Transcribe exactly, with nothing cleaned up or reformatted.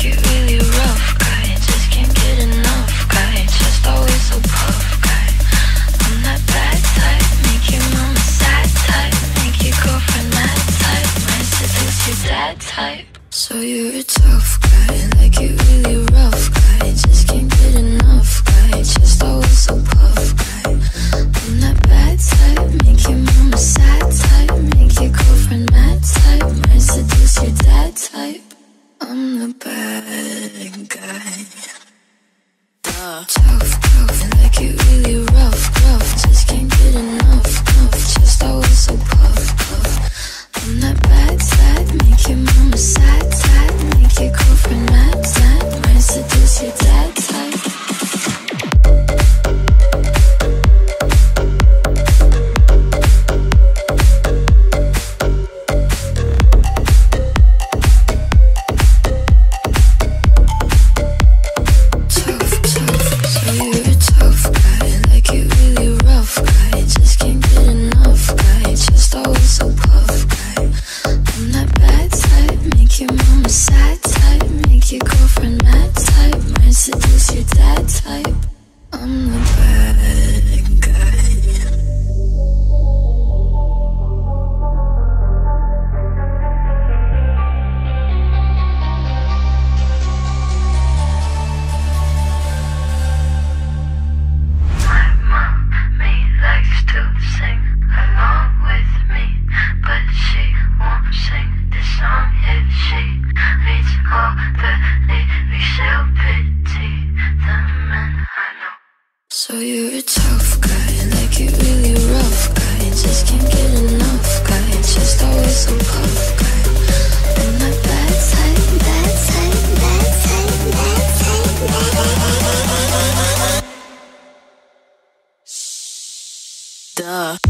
you really rough guy, just can't get enough guy, just always so puff guy. I'm that bad type, make your mama sad type, make your girlfriend mad type, might seduce your dad type. So you're a tough guy, like you really rough guy, just can't get enough guy, just always so puff guy. I'm that bad type, make your mama sad type, make your girlfriend mad type, might seduce your dad type. I'm the bad guy. Duh. Tough, tough, like you really rough, rough, just can't get enough, enough, just always so puff, puff. I'm that bad type, make your mama sad type, make your girlfriend mad type, might seduce your dad type. So you're a tough guy, like you really rough guy, just can't get enough guy, just always so puff guy. I'm that bad type, bad type, bad type, bad type, bad type. Duh.